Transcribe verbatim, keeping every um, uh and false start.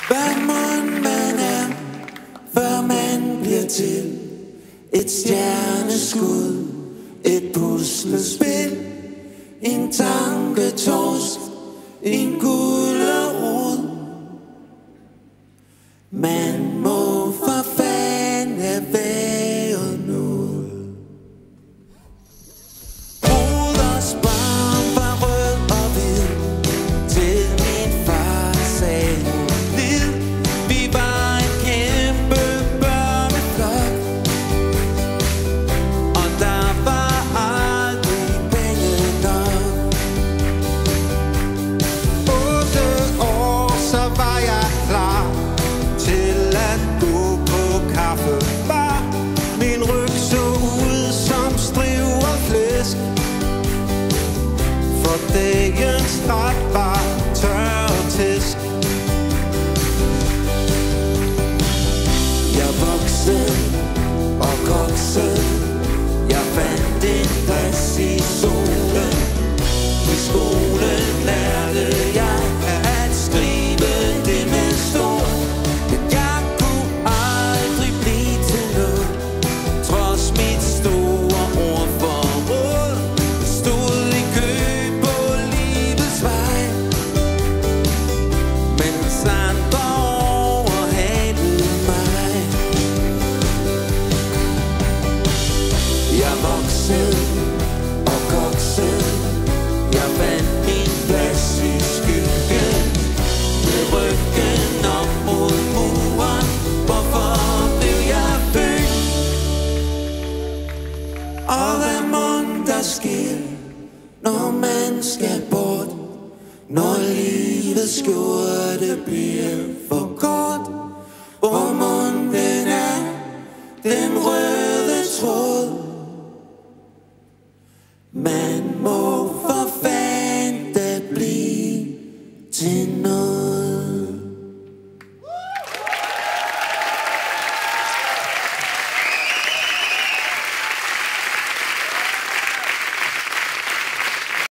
Hvad mon man er, før man bliver til et stjerneskud, et puslespil, en tanketorsk, en gulerod. Man må for fanden have været noget. Broders barn var rød og hvid, til min far sagde hun lid. Vi var en kæmpe børneflok, og der var aldrig penge nok. Otte år, så var jeg klar til at gå på kaffebar. Min ryg så ud som striver flæsk, for dagens ret var tør og tæsk. Jeg voksede og koksede, jeg fandt en plads i solen. I skolen lærte jeg at skrive det med stort. Men jeg kunne aldrig blive til noget, trods mit store ordforråd. Jeg stod i kø på livets vej, mens andre overhalede mig. Jeg voksede og koksede, jeg fandt min plads i skyggen, med ryggen op mod muren. Hvorfor blev jeg født? Og hvad mon der sker, når man skal bort, når livets skjorte bliver for